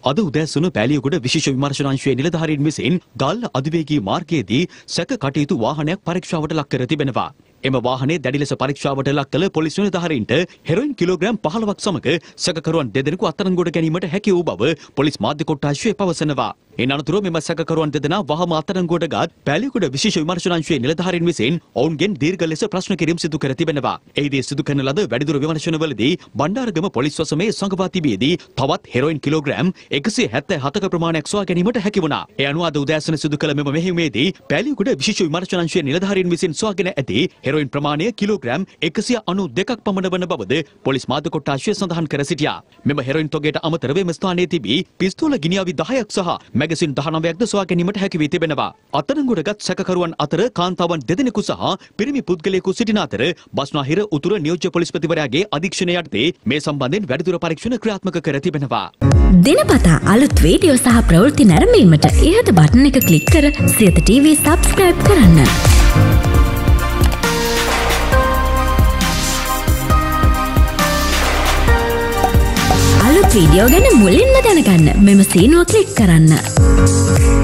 අද උදෑසන පෑලියගොඩ විශේෂ විමර්ශනාංශයේ නිලධාරීන් විසින් ගල් අධිවේගී මාර්ගයේදී සැක කටයුතු වාහනයක් පරීක්ෂාවට ලක් කර තිබෙනවා. එම වාහනේ දැඩි ලෙස පරීක්ෂාවට ලක් කළ පොලිස් නිලධාරීන්ට හෙරොයින් කිලෝග්‍රෑම් 15ක් සමග සැකකරුවන් දෙදෙනෙකු අත්අඩංගුවට ගැනීමට හැකි වූ බව පොලිස් මාධ්‍ය කොට්ටාශය පවසනවා. ඉන් අනතුරුව මෙම සැකකරුවන් දෙදෙනා වහම අත්අඩංගුවට ගත් පෑලියගොඩ විශේෂ විමර්ශනාංශයේ නිලධාරීන් විසින් ඔවුන්ගෙන් දීර්ඝ ලෙස ප්‍රශ්න කිරීම් සිදු කර තිබෙනවා. එහිදී සිදු කරන ලද වැඩිදුර විමර්ශනවලදී බණ්ඩාරගම පොලිස් වසමේ සංගවා තිබියදී තවත් හෙරොයින් කිලෝග්‍රෑම් 177ක ප්‍රමාණයක් සොයා ගැනීමට හැකි වුණා. ඒ අනුව අද උදෑසන සිදු කළ මෙම මෙහෙයුමේදී පෑලියගොඩ විශේෂ විමර්ශනාංශයේ නිලධාරීන් විසින් සොයාගෙන ඇති හෙරොයින් ප්‍රමාණය කිලෝග්‍රෑම් 192ක් පමණ වන බවද පොලිස් මාධ්‍ය කොට්ටාශය සඳහන් කර සිටියා. මෙම හෙරොයින් තොගයට අමතරව මෙම ස්ථානයේ තිබී පිස්තෝල ගිනිඅවි 10ක් සහ මැගසින් 19ක්ද සොයා ගැනීමට හැකි වී තිබෙනවා. අත්අඩංගුවටගත් සැකකරුවන් අතර කාන්තාවන් දෙදෙනෙකු සහ පිරිමි පුද්ගලයෙකු සිටින අතර බස්නාහිර උතුර නියෝජ්‍ය පොලිස්පතිවරයාගේ අධීක්ෂණය යටතේ මේ සම්බන්ධයෙන් වැඩිදුර පරීක්ෂණ ක්‍රියාත්මක කර තිබෙනවා. දිනපතා අලුත් වීඩියෝ සහ ප්‍රවෘත්ති නැරඹීමට ඉහත බටන් එක ක්ලික් කර සියත TV subscribe කරන්න. අලුත් වීඩියෝ ගැන මුලින්ම දැනගන්න මෙම සීනුව ක්ලික් කරන්න.